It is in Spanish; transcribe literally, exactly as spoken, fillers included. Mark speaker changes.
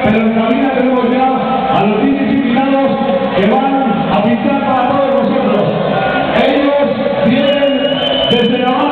Speaker 1: pero en cabina tenemos ya a los D Js invitados que van a pinchar para todos vosotros. Ellos vienen desde la